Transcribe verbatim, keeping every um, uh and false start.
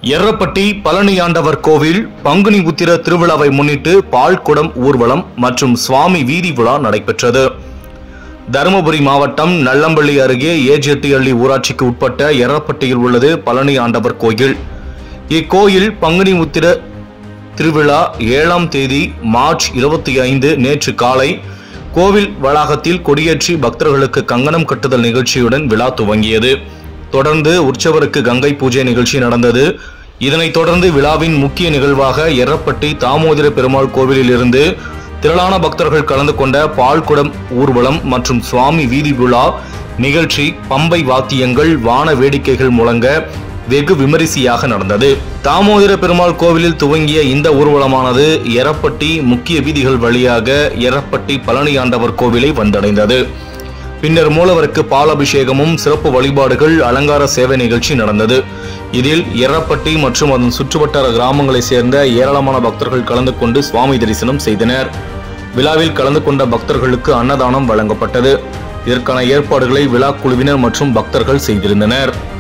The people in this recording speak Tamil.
எர்ரப்பட்டி பழனியாண்டவர் கோவில் பங்குனி உத்திர திருவிழாவை முன்னிட்டு பால்குடம் ஊர்வலம் மற்றும் சுவாமி வீதி விழா நடைபெற்றது. தருமபுரி மாவட்டம் நல்லம்பள்ளி அருகே ஏஜெட்டியள்ளி ஊராட்சிக்கு உட்பட்ட எர்ரப்பட்டியில் உள்ளது பழனியாண்டவர் கோயில். இக்கோயில் பங்குனி உத்திர திருவிழா ஏழாம் தேதி மார்ச் இருபத்தி ஐந்து நேற்று காலை கோவில் வளாகத்தில் கொடியேற்றி பக்தர்களுக்கு கங்கணம் கட்டுதல் நிகழ்ச்சியுடன் விழா துவங்கியது. தொடர்ந்து உற்சவருக்கு கங்கை பூஜை நிகழ்ச்சி நடந்தது. இதனைத் தொடர்ந்து விழாவின் முக்கிய நிகழ்வாக எர்ரப்பட்டி தாமோதர பெருமாள் கோவிலில் இருந்து திரளான பக்தர்கள் கலந்து கொண்ட பால்குடம் ஊர்வலம் மற்றும் சுவாமி வீதி விழா நிகழ்ச்சி பம்பை வாத்தியங்கள் வான வேடிக்கைகள் முழங்க வெகு விமரிசையாக நடந்தது. தாமோதர பெருமாள் கோவிலில் துவங்கிய இந்த ஊர்வலமானது எர்ரப்பட்டி முக்கிய வீதிகள் வழியாக எர்ரப்பட்டி பழனியாண்டவர் கோவிலை வந்தடைந்தது. பின்னர் மூலவருக்கு பால் அபிஷேகமும் சிறப்பு வழிபாடுகள் அலங்கார சேவை நிகழ்ச்சி நடந்தது. இதில் எர்ரப்பட்டி மற்றும் அதன் சுற்றுவட்டார கிராமங்களைச் சேர்ந்த ஏராளமான பக்தர்கள் கலந்து கொண்டு சுவாமி தரிசனம் செய்தனர். விழாவில் கலந்து கொண்ட பக்தர்களுக்கு அன்னதானம் வழங்கப்பட்டது. இதற்கான ஏற்பாடுகளை விழா குழுவினர் மற்றும் பக்தர்கள் செய்திருந்தனர்.